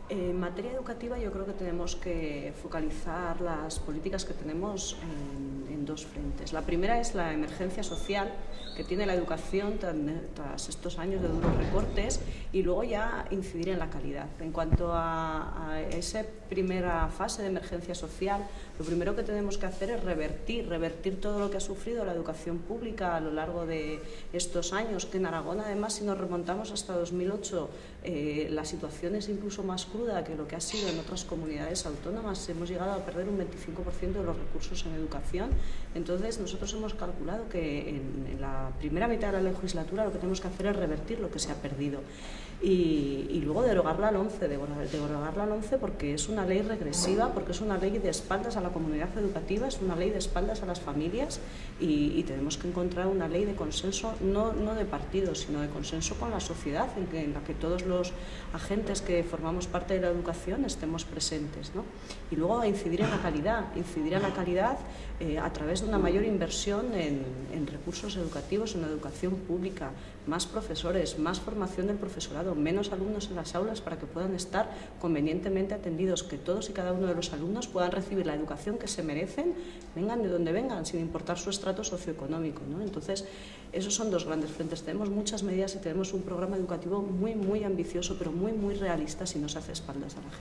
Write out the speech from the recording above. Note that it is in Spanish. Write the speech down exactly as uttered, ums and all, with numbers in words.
En materia educativa yo creo que tenemos que focalizar las políticas que tenemos en, en dos frentes. La primera es la emergencia social que tiene la educación tras estos años de duros recortes, y luego ya incidir en la calidad. En cuanto a, a esa primera fase de emergencia social, lo primero que tenemos que hacer es revertir, revertir todo lo que ha sufrido la educación pública a lo largo de estos años, que en Aragón, además, si nos remontamos hasta dos mil ocho, eh, la situación es incluso más cruda que lo que ha sido en otras comunidades autónomas. Hemos llegado a perder un veinticinco por ciento de los recursos en educación. Entonces, nosotros hemos calculado que en, en la primera mitad de la legislatura lo que tenemos que hacer es revertir lo que se ha perdido. Y, y luego derogar la LOMCE, derogar la LOMCE porque es una ley regresiva, porque es una ley de espaldas a la comunidad educativa, es una ley de espaldas a las familias, y, y tenemos que encontrar una ley de consenso, no, no de partidos, sino de consenso con la sociedad, en, que, en la que todos los agentes que formamos parte de la educación estemos presentes, ¿no? Y luego a incidir en la calidad, incidir en la calidad eh, a través de una mayor inversión en, en recursos educativos, en educación pública, más profesores, más formación del profesorado, menos alumnos en las aulas para que puedan estar convenientemente atendidos, que todos y cada uno de los alumnos puedan recibir la educación que se merecen, vengan de donde vengan, sin importar su estrato socioeconómico, ¿no? Entonces, esos son dos grandes frentes. Tenemos muchas medidas y tenemos un programa educativo muy, muy ambicioso, pero muy, muy realista si no se hace espaldas a la gente.